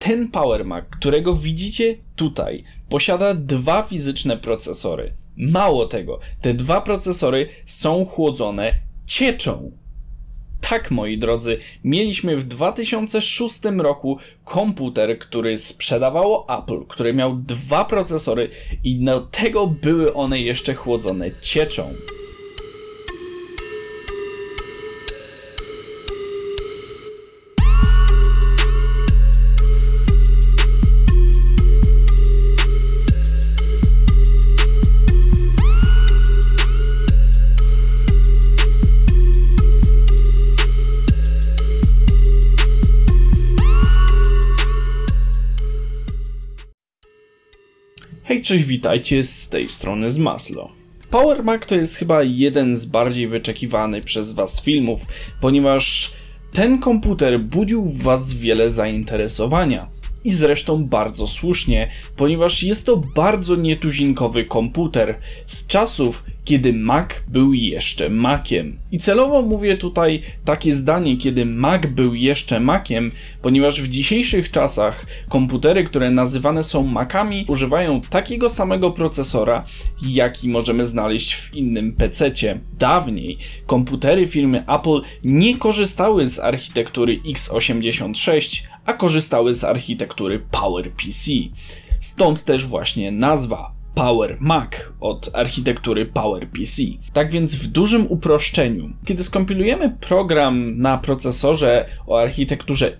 ten Power Mac, którego widzicie tutaj, posiada dwa fizyczne procesory. Mało tego, te dwa procesory są chłodzone cieczą. Tak, moi drodzy, mieliśmy w 2006 roku komputer, który sprzedawało Apple, który miał dwa procesory i do tego były one jeszcze chłodzone cieczą. Hej, cześć, witajcie, z tej strony z Maslo. Power Mac to jest chyba jeden z bardziej wyczekiwanych przez was filmów, ponieważ ten komputer budził w was wiele zainteresowania. I zresztą bardzo słusznie, ponieważ jest to bardzo nietuzinkowy komputer z czasów, kiedy Mac był jeszcze Maciem. I celowo mówię tutaj takie zdanie, kiedy Mac był jeszcze Maciem, ponieważ w dzisiejszych czasach komputery, które nazywane są Macami, używają takiego samego procesora, jaki możemy znaleźć w innym PC-cie. Dawniej komputery firmy Apple nie korzystały z architektury x86, a korzystały z architektury PowerPC. Stąd też właśnie nazwa Power Mac od architektury PowerPC. Tak więc w dużym uproszczeniu, kiedy skompilujemy program na procesorze o architekturze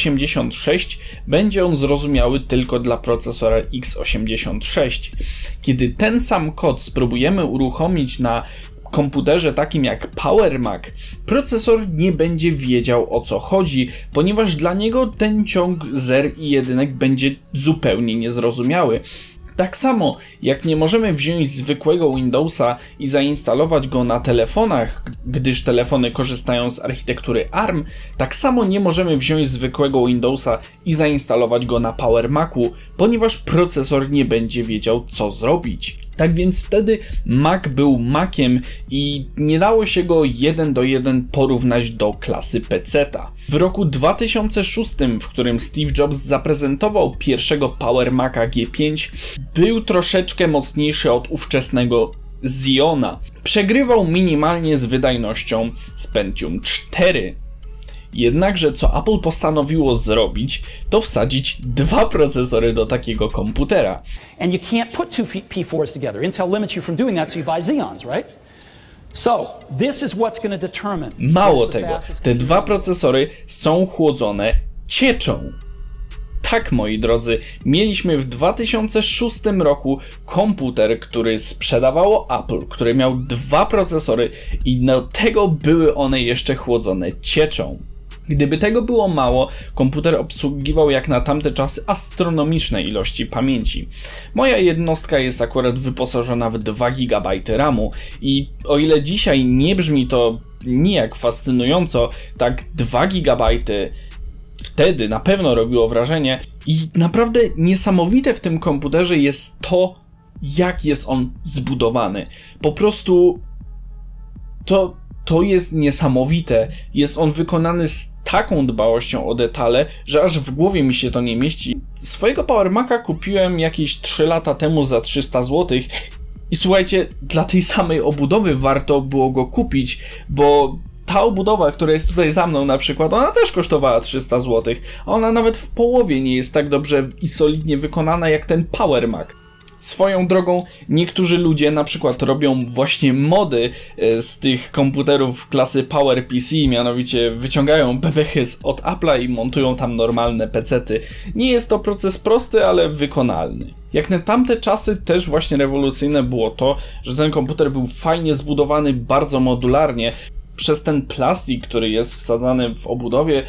x86, będzie on zrozumiały tylko dla procesora x86. Kiedy ten sam kod spróbujemy uruchomić na komputerze takim jak Power Mac, procesor nie będzie wiedział, o co chodzi, ponieważ dla niego ten ciąg zer i jedynek będzie zupełnie niezrozumiały. Tak samo jak nie możemy wziąć zwykłego Windowsa i zainstalować go na telefonach, gdyż telefony korzystają z architektury ARM, tak samo nie możemy wziąć zwykłego Windowsa i zainstalować go na Power Macu, ponieważ procesor nie będzie wiedział, co zrobić. Tak więc wtedy Mac był Maciem i nie dało się go 1 do 1 porównać do klasy PC-ta. W roku 2006, w którym Steve Jobs zaprezentował pierwszego Power Maca G5, był troszeczkę mocniejszy od ówczesnego Xeona. Przegrywał minimalnie z wydajnością z Pentium 4. Jednakże co Apple postanowiło zrobić, to wsadzić dwa procesory do takiego komputera. And you can't put two P4s together. Intel limits you from doing that, so you buy Xeons, right? So, this is what's going to determine. Mało tego, te dwa procesory są chłodzone cieczą. Tak, moi drodzy, mieliśmy w 2006 roku komputer, który sprzedawało Apple, który miał dwa procesory i do tego były one jeszcze chłodzone cieczą. Gdyby tego było mało, komputer obsługiwał jak na tamte czasy astronomiczne ilości pamięci. Moja jednostka jest akurat wyposażona w 2 GB RAMu i o ile dzisiaj nie brzmi to nijak fascynująco, tak 2 GB wtedy na pewno robiło wrażenie i naprawdę niesamowite w tym komputerze jest to, jak jest on zbudowany. Po prostu to jest niesamowite. Jest on wykonany z taką dbałością o detale, że aż w głowie mi się to nie mieści. Swojego Power Maca kupiłem jakieś 3 lata temu za 300 zł i słuchajcie, dla tej samej obudowy warto było go kupić, bo ta obudowa, która jest tutaj za mną na przykład, ona też kosztowała 300 zł, a ona nawet w połowie nie jest tak dobrze i solidnie wykonana jak ten Power Mac. Swoją drogą, niektórzy ludzie na przykład robią właśnie mody z tych komputerów klasy PowerPC, mianowicie wyciągają bebechy od Apple'a i montują tam normalne pecety. Nie jest to proces prosty, ale wykonalny. Jak na tamte czasy też właśnie rewolucyjne było to, że ten komputer był fajnie zbudowany, bardzo modularnie. Przez ten plastik, który jest wsadzany w obudowie,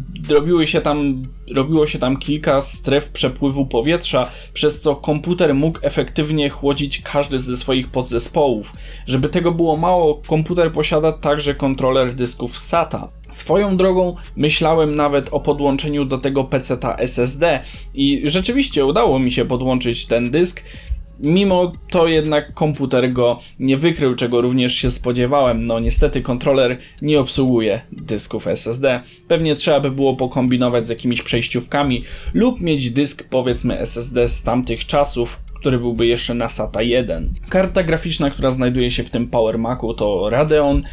robiło się tam kilka stref przepływu powietrza, przez co komputer mógł efektywnie chłodzić każdy ze swoich podzespołów. Żeby tego było mało, komputer posiada także kontroler dysków SATA. Swoją drogą myślałem nawet o podłączeniu do tego peceta SSD i rzeczywiście udało mi się podłączyć ten dysk. Mimo to jednak komputer go nie wykrył, czego również się spodziewałem. No niestety kontroler nie obsługuje dysków SSD. Pewnie trzeba by było pokombinować z jakimiś przejściówkami lub mieć dysk powiedzmy SSD z tamtych czasów, który byłby jeszcze na SATA 1. Karta graficzna, która znajduje się w tym Power Macu to Radeon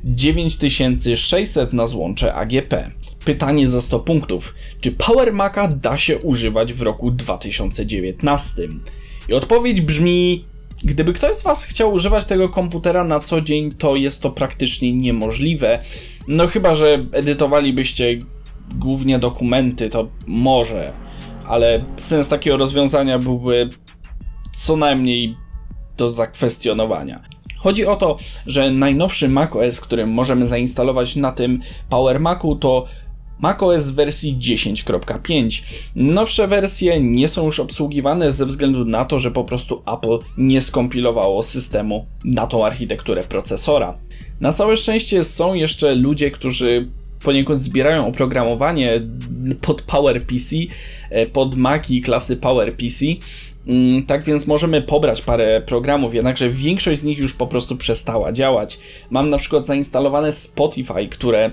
9600 na złącze AGP. Pytanie za 100 punktów. Czy Power Maca da się używać w roku 2019? I odpowiedź brzmi: gdyby ktoś z Was chciał używać tego komputera na co dzień, to jest to praktycznie niemożliwe. No chyba że edytowalibyście głównie dokumenty, to może, ale sens takiego rozwiązania byłby co najmniej do zakwestionowania. Chodzi o to, że najnowszy macOS, który możemy zainstalować na tym Power Macu, to macOS w wersji 10.5. Nowsze wersje nie są już obsługiwane ze względu na to, że po prostu Apple nie skompilowało systemu na tą architekturę procesora. Na całe szczęście są jeszcze ludzie, którzy poniekąd zbierają oprogramowanie pod PowerPC, pod Maci klasy PowerPC. Tak więc możemy pobrać parę programów, jednakże większość z nich już po prostu przestała działać. Mam na przykład zainstalowane Spotify, które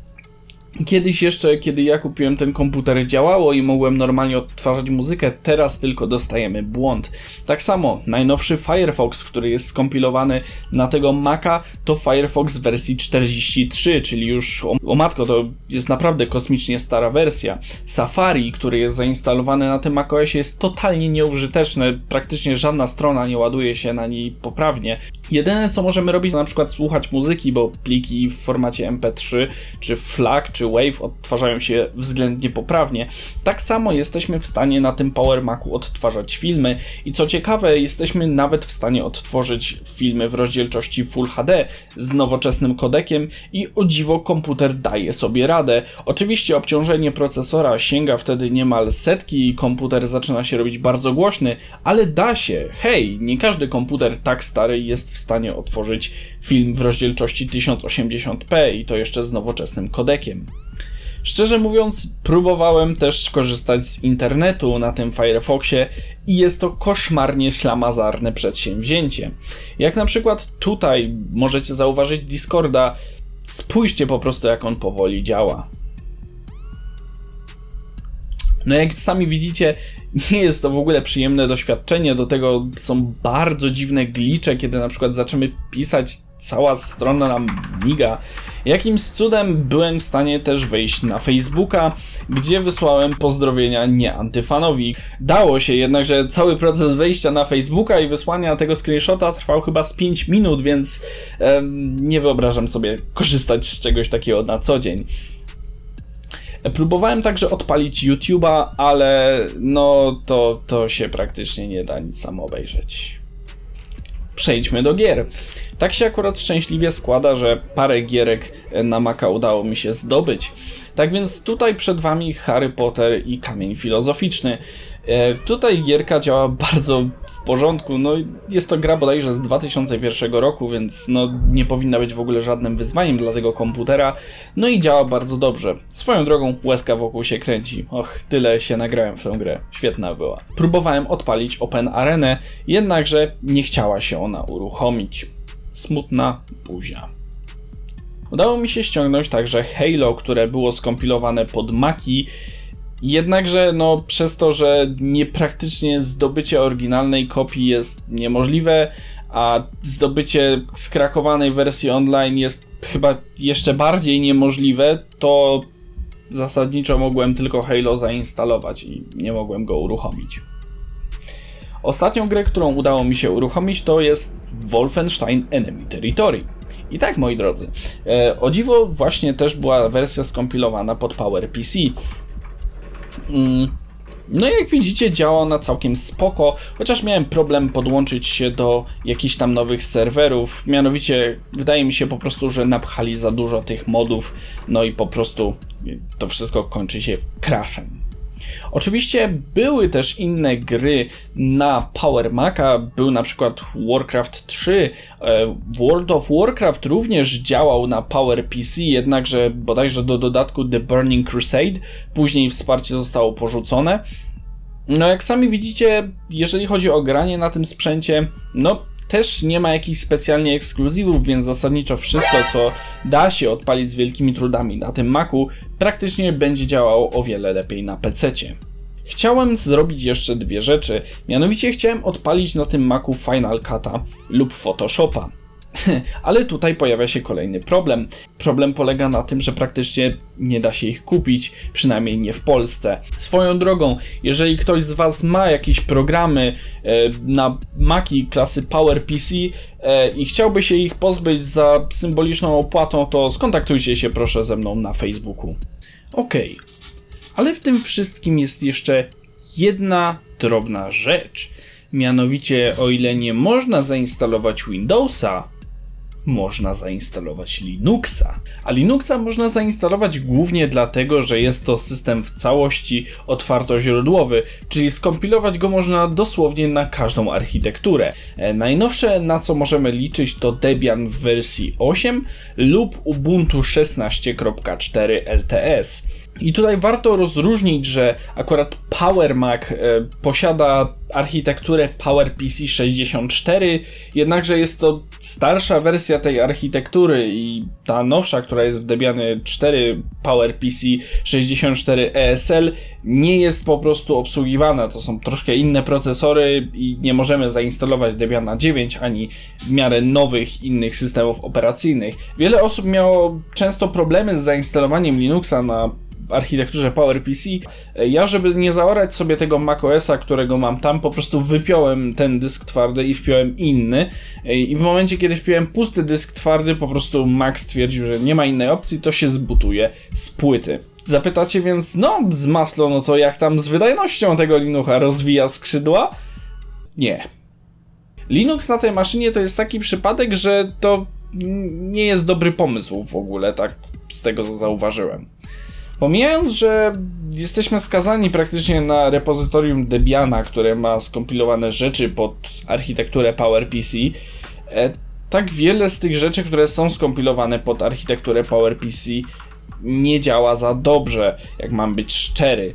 kiedyś jeszcze, kiedy ja kupiłem ten komputer, działało i mogłem normalnie odtwarzać muzykę, teraz tylko dostajemy błąd. Tak samo najnowszy Firefox, który jest skompilowany na tego Maca, to Firefox w wersji 43, czyli już o matko, to jest naprawdę kosmicznie stara wersja. Safari, który jest zainstalowany na tym macOSie, jest totalnie nieużyteczny, praktycznie żadna strona nie ładuje się na niej poprawnie. Jedyne co możemy robić to na przykład słuchać muzyki, bo pliki w formacie MP3 czy FLAC czy WAV odtwarzają się względnie poprawnie. Tak samo jesteśmy w stanie na tym Power Macu odtwarzać filmy i co ciekawe, jesteśmy nawet w stanie odtworzyć filmy w rozdzielczości Full HD z nowoczesnym kodekiem i o dziwo komputer daje sobie radę. Oczywiście obciążenie procesora sięga wtedy niemal setki i komputer zaczyna się robić bardzo głośny, ale da się. Hej, nie każdy komputer tak stary jest w stanie otworzyć film w rozdzielczości 1080p i to jeszcze z nowoczesnym kodekiem. Szczerze mówiąc, próbowałem też korzystać z internetu na tym Firefoxie i jest to koszmarnie ślamazarne przedsięwzięcie. Jak na przykład tutaj możecie zauważyć Discorda, spójrzcie po prostu jak on powoli działa. No jak sami widzicie, nie jest to w ogóle przyjemne doświadczenie, do tego są bardzo dziwne glitche, kiedy na przykład zaczynamy pisać, cała strona nam miga. Jakimś cudem byłem w stanie też wejść na Facebooka, gdzie wysłałem pozdrowienia nieantyfanowi. Dało się, jednakże cały proces wejścia na Facebooka i wysłania tego screenshota trwał chyba z 5 minut, więc nie wyobrażam sobie korzystać z czegoś takiego na co dzień. Próbowałem także odpalić YouTube'a, ale no to się praktycznie nie da nic tam obejrzeć. Przejdźmy do gier. Tak się akurat szczęśliwie składa, że parę gierek na Maca udało mi się zdobyć. Tak więc tutaj przed Wami Harry Potter i Kamień Filozoficzny. Tutaj gierka działa bardzo w porządku, no jest to gra bodajże z 2001 roku, więc no nie powinna być w ogóle żadnym wyzwaniem dla tego komputera, no i działa bardzo dobrze. Swoją drogą łezka wokół się kręci, och, tyle się nagrałem w tę grę, świetna była. Próbowałem odpalić Open Arenę, jednakże nie chciała się ona uruchomić. Smutna buzia. Udało mi się ściągnąć także Halo, które było skompilowane pod Maci, jednakże no przez to, że niepraktycznie zdobycie oryginalnej kopii jest niemożliwe, a zdobycie skrakowanej wersji online jest chyba jeszcze bardziej niemożliwe, to zasadniczo mogłem tylko Halo zainstalować i nie mogłem go uruchomić. Ostatnią grę, którą udało mi się uruchomić, to jest Wolfenstein Enemy Territory. I tak, moi drodzy, o dziwo właśnie też była wersja skompilowana pod PowerPC. No i jak widzicie, działa ona całkiem spoko, chociaż miałem problem podłączyć się do jakichś tam nowych serwerów, mianowicie wydaje mi się po prostu, że napchali za dużo tych modów, no i po prostu to wszystko kończy się crashem. Oczywiście były też inne gry na Power Maca, był na przykład Warcraft 3, World of Warcraft również działał na PowerPC, jednakże bodajże do dodatku The Burning Crusade, później wsparcie zostało porzucone. No jak sami widzicie, jeżeli chodzi o granie na tym sprzęcie, no też nie ma jakichś specjalnie ekskluzywów, więc zasadniczo wszystko, co da się odpalić z wielkimi trudami na tym Macu, praktycznie będzie działało o wiele lepiej na PC-cie. Chciałem zrobić jeszcze dwie rzeczy, mianowicie chciałem odpalić na tym Macu Final Cut'a lub Photoshopa. Ale tutaj pojawia się kolejny problem. Problem polega na tym, że praktycznie nie da się ich kupić, przynajmniej nie w Polsce. Swoją drogą, jeżeli ktoś z Was ma jakieś programy na Maci klasy PowerPC i chciałby się ich pozbyć za symboliczną opłatą, to skontaktujcie się proszę ze mną na Facebooku. Okej, ale w tym wszystkim jest jeszcze jedna drobna rzecz. Mianowicie, o ile nie można zainstalować Windowsa, można zainstalować Linuxa. A Linuxa można zainstalować głównie dlatego, że jest to system w całości otwartoźródłowy, czyli skompilować go można dosłownie na każdą architekturę. Najnowsze, na co możemy liczyć, to Debian w wersji 8 lub Ubuntu 16.4 LTS. I tutaj warto rozróżnić, że akurat PowerMac posiada architekturę PowerPC 64, jednakże jest to starsza wersja tej architektury i ta nowsza, która jest w Debianie 4 PowerPC 64 ESL, nie jest po prostu obsługiwana. To są troszkę inne procesory i nie możemy zainstalować Debiana 9 ani w miarę nowych innych systemów operacyjnych. Wiele osób miało często problemy z zainstalowaniem Linuxa na architekturze PowerPC. Ja, żeby nie zaorać sobie tego macOSa, którego mam tam, po prostu wypiąłem ten dysk twardy i wpiąłem inny. I w momencie, kiedy wpiąłem pusty dysk twardy, po prostu Mac stwierdził, że nie ma innej opcji, to się zbutuje z płyty. Zapytacie więc, no z Maslow, no to jak tam z wydajnością tego Linuxa, rozwija skrzydła? Nie. Linux na tej maszynie to jest taki przypadek, że to nie jest dobry pomysł w ogóle, tak z tego co zauważyłem. Pomijając, że jesteśmy skazani praktycznie na repozytorium Debiana, które ma skompilowane rzeczy pod architekturę PowerPC, tak wiele z tych rzeczy, które są skompilowane pod architekturę PowerPC, nie działa za dobrze, jak mam być szczery.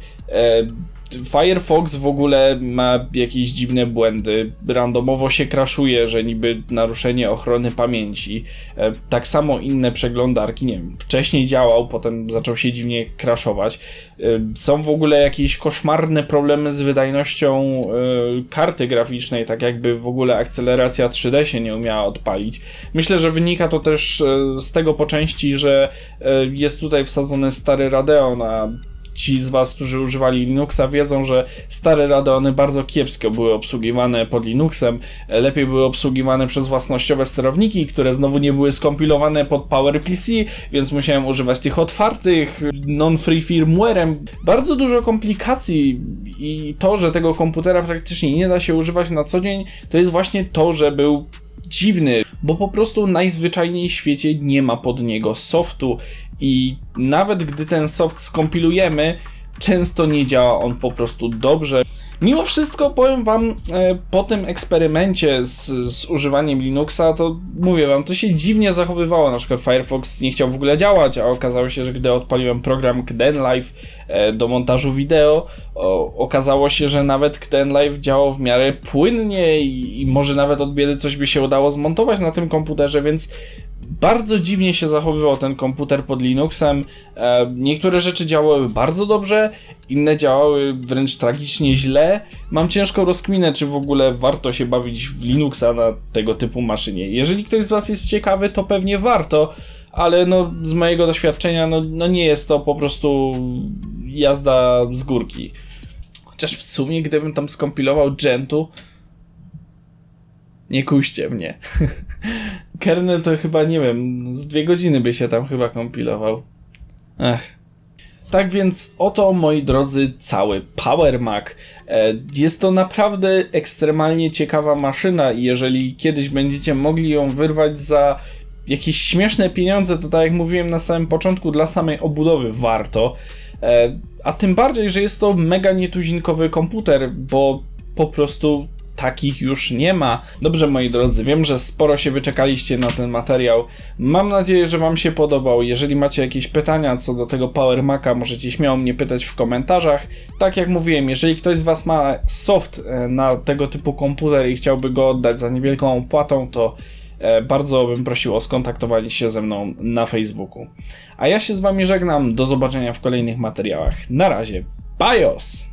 Firefox w ogóle ma jakieś dziwne błędy, randomowo się crashuje, że niby naruszenie ochrony pamięci. Tak samo inne przeglądarki, nie wiem, wcześniej działał, potem zaczął się dziwnie crashować. Są w ogóle jakieś koszmarne problemy z wydajnością karty graficznej, tak jakby w ogóle akceleracja 3D się nie umiała odpalić. Myślę, że wynika to też z tego po części, że jest tutaj wsadzony stary Radeon, a ci z Was, którzy używali Linuxa, wiedzą, że stare Radeony bardzo kiepsko były obsługiwane pod Linuxem, lepiej były obsługiwane przez własnościowe sterowniki, które znowu nie były skompilowane pod PowerPC, więc musiałem używać tych otwartych, non-free firmware'em. Bardzo dużo komplikacji i to, że tego komputera praktycznie nie da się używać na co dzień, to jest właśnie to, że był dziwny, bo po prostu najzwyczajniej w świecie nie ma pod niego softu i nawet gdy ten soft skompilujemy, często nie działa on po prostu dobrze. Mimo wszystko powiem Wam, po tym eksperymencie z używaniem Linuxa, to mówię Wam, to się dziwnie zachowywało. Na przykład Firefox nie chciał w ogóle działać, a okazało się, że gdy odpaliłem program Kdenlive do montażu wideo, okazało się, że nawet Kdenlive działał w miarę płynnie i może nawet od biedy coś by się udało zmontować na tym komputerze, więc bardzo dziwnie się zachowywał ten komputer pod Linuxem. Niektóre rzeczy działały bardzo dobrze, inne działały wręcz tragicznie źle. Mam ciężką rozkminę, czy w ogóle warto się bawić w Linuxa na tego typu maszynie. Jeżeli ktoś z Was jest ciekawy, to pewnie warto, ale no, z mojego doświadczenia no nie jest to po prostu jazda z górki. Chociaż w sumie, gdybym tam skompilował Gentoo, nie kuście mnie. Kernel to chyba, nie wiem, z 2 godziny by się tam chyba kompilował. Tak więc oto, moi drodzy, cały PowerMac. Jest to naprawdę ekstremalnie ciekawa maszyna i jeżeli kiedyś będziecie mogli ją wyrwać za jakieś śmieszne pieniądze, to tak jak mówiłem na samym początku, dla samej obudowy warto. A tym bardziej, że jest to mega nietuzinkowy komputer, bo po prostu takich już nie ma. Dobrze, moi drodzy, wiem, że sporo się wyczekaliście na ten materiał. Mam nadzieję, że wam się podobał. Jeżeli macie jakieś pytania co do tego Power Maca, możecie śmiało mnie pytać w komentarzach. Tak jak mówiłem, jeżeli ktoś z was ma soft na tego typu komputer i chciałby go oddać za niewielką opłatą, to bardzo bym prosił o skontaktowanie się ze mną na Facebooku. A ja się z wami żegnam, do zobaczenia w kolejnych materiałach. Na razie, bajos!